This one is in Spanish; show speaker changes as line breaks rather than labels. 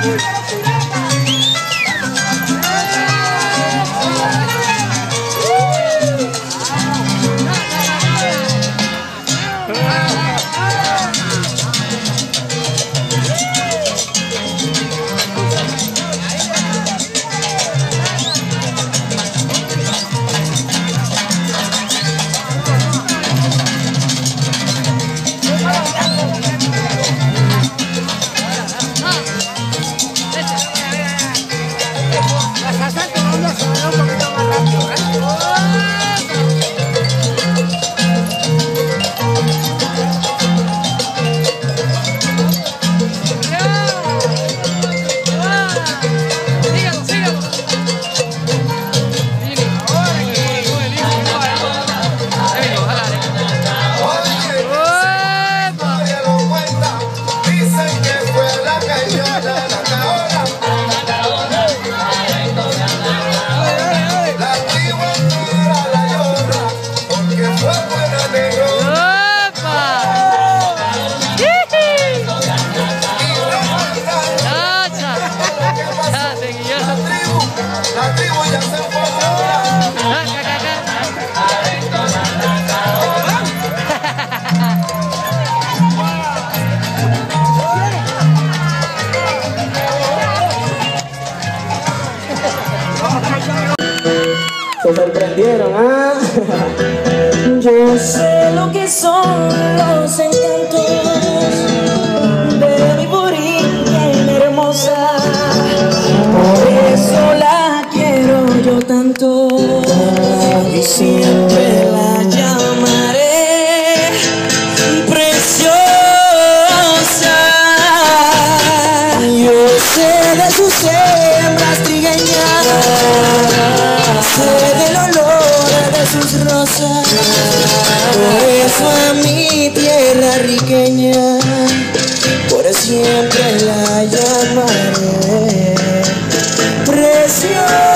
La tribu ya se fue.
Se sorprendieron, ¿ah?
Yo sé lo que son los encantos de mi Borinquen hermosa. Por eso la quiero yo tanto y siempre la llamaré preciosa. Yo sé de sus hembras trigueñas, sé del olor de sus rosas. Por eso a mi tierra riqueña por siempre la llamaré preciosa.